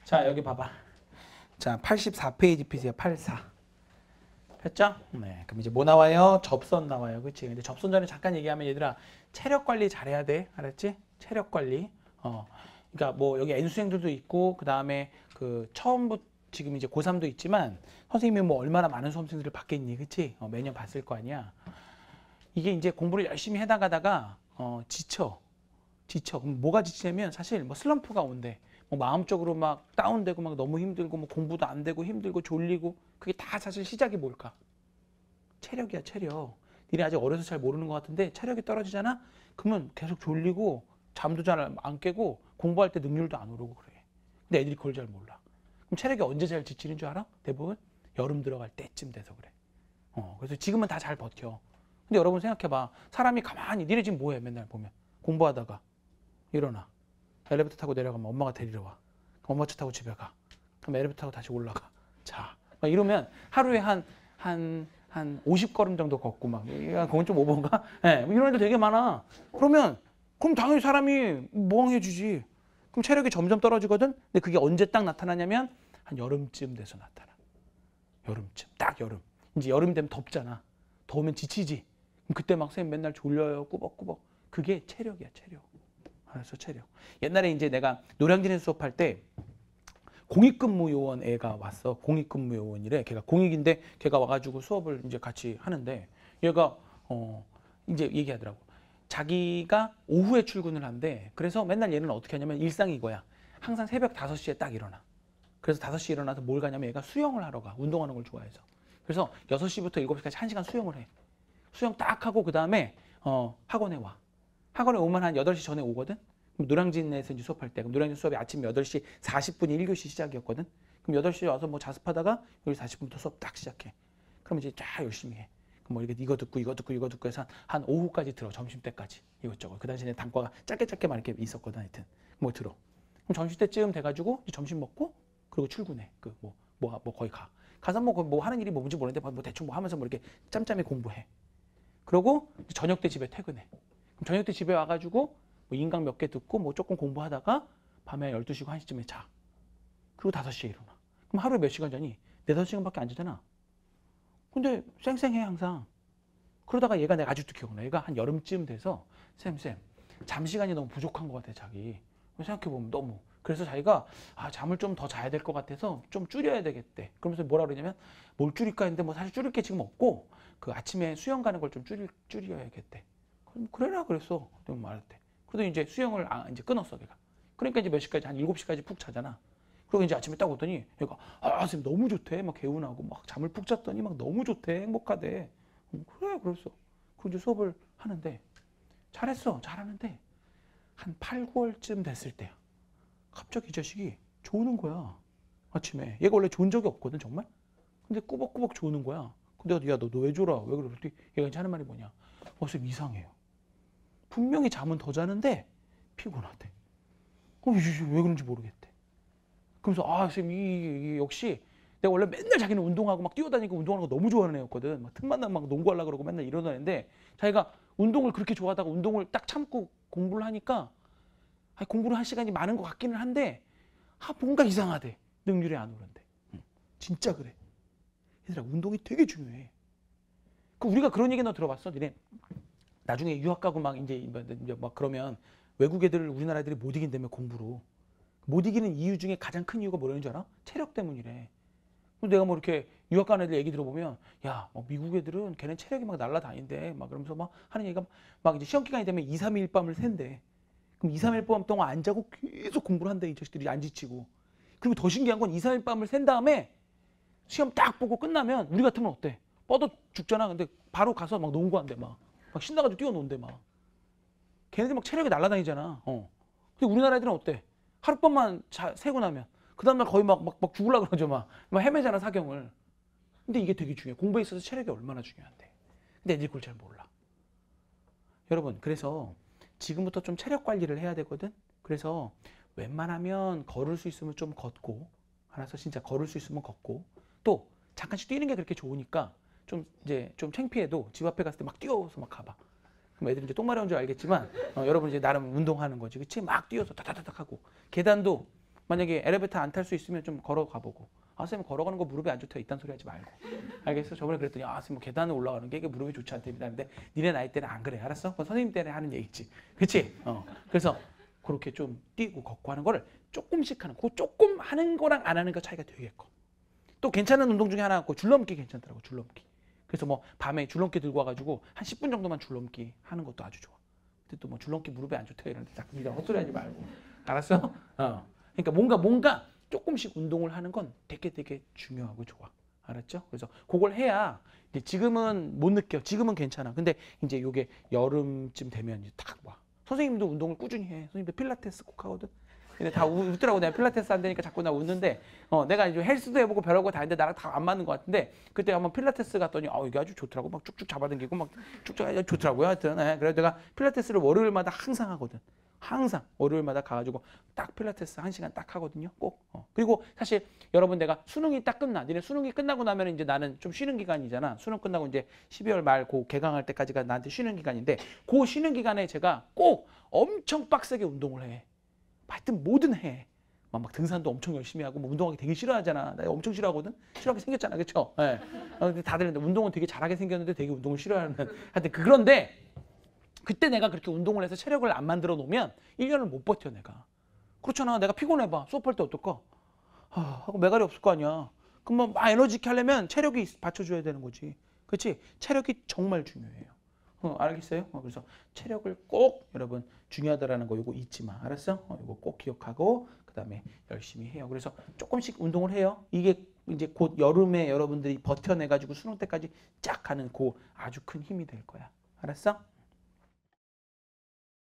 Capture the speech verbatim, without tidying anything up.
자, 여기 봐봐. 자, 팔십사 페이지 피세요. 팔십사. 했죠? 네. 그럼 이제 뭐 나와요? 접선 나와요. 그치? 근데 접선 전에 잠깐 얘기하면 얘들아, 체력 관리 잘해야 돼. 알았지? 체력 관리. 어. 그러니까 뭐 여기 N수생들도 있고, 그 다음에 그 처음부터 지금 이제 고삼도 있지만, 선생님이 뭐 얼마나 많은 수험생들을 받겠니? 그치? 어, 매년 봤을 거 아니야. 이게 이제 공부를 열심히 해나가다가, 어, 지쳐. 지쳐. 그럼 뭐가 지치냐면 사실 뭐 슬럼프가 온대. 뭐 마음적으로 막 다운되고 막 너무 힘들고 뭐 공부도 안 되고 힘들고 졸리고 그게 다 사실 시작이 뭘까? 체력이야, 체력. 니네 아직 어려서 잘 모르는 것 같은데 체력이 떨어지잖아? 그러면 계속 졸리고 잠도 잘 안 깨고 공부할 때 능률도 안 오르고 그래. 근데 애들이 그걸 잘 몰라. 그럼 체력이 언제 잘 지치는 줄 알아? 대부분 여름 들어갈 때쯤 돼서 그래. 어, 그래서 지금은 다 잘 버텨. 근데 여러분 생각해봐. 사람이 가만히 니네 지금 뭐해 맨날 보면 공부하다가 일어나. 엘리베이터 타고 내려가면 엄마가 데리러 와. 엄마 차 타고 집에 가. 그럼 엘리베이터 타고 다시 올라가. 자, 막 이러면 하루에 한, 한, 한 오십 걸음 정도 걷고 막, 그건 좀 오버인가? 예, 네, 이런 애들 되게 많아. 그러면, 그럼 당연히 사람이 멍해지지. 그럼 체력이 점점 떨어지거든? 근데 그게 언제 딱 나타나냐면, 한 여름쯤 돼서 나타나. 여름쯤. 딱 여름. 이제 여름 되면 덥잖아. 더우면 지치지. 그럼 그때 막 선생님 맨날 졸려요. 꾸벅꾸벅. 그게 체력이야, 체력. 알았어, 체력. 옛날에 이제 내가 노량진에서 수업할 때 공익근무 요원 애가 왔어. 공익근무 요원이래. 걔가 공익인데 걔가 와가지고 수업을 이제 같이 하는데 얘가 어 이제 얘기하더라고. 자기가 오후에 출근을 한대. 그래서 맨날 얘는 어떻게 하냐면 일상이 이거야. 항상 새벽 다섯 시에 딱 일어나. 그래서 다섯 시에 일어나서 뭘 가냐면 얘가 수영을 하러 가. 운동하는 걸 좋아해서. 그래서 여섯 시부터 일곱 시까지 한 시간 수영을 해. 수영 딱 하고 그 다음에 어 학원에 와. 학원에 오면 한 여덟 시 전에 오거든? 그럼 노량진에서 이제 수업할 때. 그럼 노량진 수업이 아침 여덟 시 사십 분이 일 교시 시작이었거든? 그럼 여덟 시에 와서 뭐 자습하다가 여기 사십 분부터 수업 딱 시작해. 그럼 이제 쫙 열심히 해. 그럼 뭐 이렇게 이거 듣고 이거 듣고 이거 듣고 해서 한 오후까지 들어. 점심때까지. 이것저것. 그 당시에 단과가 짧게 짧게만 이렇게 있었거든. 하여튼. 뭐 들어. 그럼 점심때쯤 돼가지고 이제 점심 먹고 그리고 출근해. 그 뭐, 뭐, 뭐 거기 가. 가서 뭐, 뭐 하는 일이 뭔지 모르는데 뭐 대충 뭐 하면서 뭐 이렇게 짬짬이 공부해. 그러고 저녁 때 집에 퇴근해. 그럼 저녁 때 집에 와가지고 뭐 인강 몇 개 듣고 뭐 조금 공부하다가 밤에 열두 시고 한 시쯤에 자. 그리고 다섯 시에 일어나. 그럼 하루에 몇 시간 자니? 네다섯 시간밖에 안 자잖아. 근데 쌩쌩해 항상. 그러다가 얘가 내가 아직도 기억나. 얘가 한 여름쯤 돼서 쌤쌤 잠 시간이 너무 부족한 것 같아 자기. 생각해보면 너무. 그래서 자기가 아, 잠을 좀 더 자야 될 것 같아서 좀 줄여야 되겠대. 그러면서 뭐라 그러냐면 뭘 줄일까 했는데 뭐 사실 줄일 게 지금 없고 그 아침에 수영 가는 걸 좀 줄일, 줄여야겠대. 그럼 그래라 그랬어. 내가 말했대. 그래도 이제 수영을 아, 이제 끊었어 걔가. 그러니까 이제 몇 시까지 한 일곱 시까지 푹 자잖아. 그리고 이제 아침에 딱 오더니 얘가 아 선생님 너무 좋대 막 개운하고 막 잠을 푹 잤더니 막 너무 좋대 행복하대. 그래 그랬어. 그리고 이제 수업을 하는데 잘했어 잘하는데 한 팔, 구월쯤 됐을 때야. 갑자기 이 자식이 조는 거야. 아침에. 얘가 원래 존 적이 없거든 정말. 근데 꾸벅꾸벅 조는 거야. 근데 내가 야 너 너 왜 졸아? 왜 그래? 그랬더니 얘가 이제 하는 말이 뭐냐? 어 선생님 이상해요. 분명히 잠은 더 자는데 피곤하대. 어, 왜 그런지 모르겠대. 그러면서 아 선생님 이, 이 역시 내가 원래 맨날 자기는 운동하고 막 뛰어다니고 운동하는 거 너무 좋아하는 애였거든. 막 틈만 나면 막 농구하려고 그러고 맨날 이러던 애인데 자기가 운동을 그렇게 좋아하다가 운동을 딱 참고 공부를 하니까 아니, 공부를 할 시간이 많은 것 같기는 한데 아 뭔가 이상하대. 능률이 안 오른대. 응. 진짜 그래. 얘들아 운동이 되게 중요해. 그 우리가 그런 얘기 너 들어봤어? 니네 나중에 유학 가고 막 이제 막 그러면 외국 애들을 우리나라 애들이 못 이긴다며 공부로. 못 이기는 이유 중에 가장 큰 이유가 뭐라는 줄 알아? 체력 때문이래. 내가 뭐 이렇게 유학 가는 애들 얘기 들어보면 야, 뭐 미국 애들은 걔네 체력이 막 날라다닌대. 막 그러면서 막 하는 얘기가 막 이제 시험 기간이 되면 이, 삼 일 밤을 샌대. 그럼 이, 삼 일 밤 동안 안 자고 계속 공부를 한대. 이 자식들이 안 지치고. 그리고 더 신기한 건 이, 삼 일 밤을 샌 다음에 시험 딱 보고 끝나면 우리 같으면 어때? 뻗어 죽잖아. 근데 바로 가서 막 농구한대 막. 막 신나가지고 뛰어논대 막. 걔네들 막 체력이 날아다니잖아. 어. 근데 우리나라 애들은 어때? 하룻밤만 자, 세고 나면 그 다음날 거의 막, 막, 막 죽으려고 그러죠. 막. 막 헤매잖아 사경을. 근데 이게 되게 중요해. 공부에 있어서 체력이 얼마나 중요한데. 근데 애들이 그걸 잘 몰라. 여러분 그래서 지금부터 좀 체력 관리를 해야 되거든. 그래서 웬만하면 걸을 수 있으면 좀 걷고 알아서 진짜 걸을 수 있으면 걷고 또 잠깐씩 뛰는 게 그렇게 좋으니까 좀 이제 좀 창피해도 집 앞에 갔을 때 막 뛰어서 막 가봐. 그럼 애들이 이제 똥 마려운 줄 알겠지만 어, 여러분 이제 나름 운동하는 거지, 그렇지? 막 뛰어서 타타타닥 하고 계단도 만약에 엘리베이터 안 탈 수 있으면 좀 걸어가 보고. 아, 쌤 걸어가는 거 무릎에 안 좋대요. 이딴 소리 하지 말고. 알겠어? 저번에 그랬더니 아, 쌤 뭐 계단을 올라가는 게 이게 무릎에 좋지 않답니다. 근데 니네 나이 때는 안 그래. 알았어? 그건 선생님 때는 하는 얘기지. 그치? 어. 그래서 그렇게 좀 뛰고 걷고 하는 거를 조금씩 하는, 그 조금 하는 거랑 안 하는 거 차이가 되게 커. 또 괜찮은 운동 중에 하나 있고 줄넘기 괜찮더라고. 줄넘기. 그래서 뭐 밤에 줄넘기 들고 와가지고 한 십 분 정도만 줄넘기 하는 것도 아주 좋아. 근데 또 뭐 줄넘기 무릎에 안 좋대 이러는데 자꾸 니가 헛소리 하지 말고. 알았어? 어. 그러니까 뭔가 뭔가 조금씩 운동을 하는 건 되게 되게 중요하고 좋아. 알았죠? 그래서 그걸 해야 이제 지금은 못 느껴. 지금은 괜찮아. 근데 이제 요게 여름쯤 되면 이제 딱 와. 선생님도 운동을 꾸준히 해. 선생님도 필라테스 꼭 하거든. 근데 다 웃더라고. 내가 필라테스 안 되니까 자꾸 나 웃는데, 어, 내가 이제 헬스도 해보고 별하고 다 했는데 나랑 다 안 맞는 것 같은데, 그때 한번 필라테스 갔더니, 어, 이게 아주 좋더라고. 막 쭉쭉 잡아당기고 막 쭉쭉 아주 좋더라고요. 하여튼. 네. 그래서 내가 필라테스를 월요일마다 항상 하거든. 항상 월요일마다 가가지고 딱 필라테스 한 시간 딱 하거든요. 꼭. 어. 그리고 사실 여러분 내가 수능이 딱 끝나. 니네 수능이 끝나고 나면 이제 나는 좀 쉬는 기간이잖아. 수능 끝나고 이제 십이월 말 고 개강할 때까지가 나한테 쉬는 기간인데, 그 쉬는 기간에 제가 꼭 엄청 빡세게 운동을 해. 하여튼 뭐든 해. 막, 막 등산도 엄청 열심히 하고 뭐 운동하기 되게 싫어하잖아. 나 엄청 싫어하거든. 싫어하게 생겼잖아. 그렇죠? 네. 어, 근데 다들 운동은 되게 잘하게 생겼는데 되게 운동을 싫어하는. 하여튼 그런데 그때 내가 그렇게 운동을 해서 체력을 안 만들어 놓으면 일 년을 못 버텨 내가. 그렇잖아. 내가 피곤해봐. 수업할 때 어떨까? 하, 하고 매갈이 없을 거 아니야. 그럼 뭐 막 에너지 있게 하려면 체력이 받쳐줘야 되는 거지. 그렇지? 체력이 정말 중요해요. 어, 알겠어요? 어, 그래서 체력을 꼭 여러분 중요하다라는 거 이거 잊지 마. 알았어? 어, 이거 꼭 기억하고 그 다음에 열심히 해요. 그래서 조금씩 운동을 해요. 이게 이제 곧 여름에 여러분들이 버텨내가지고 수능 때까지 쫙 가는 그 아주 큰 힘이 될 거야. 알았어?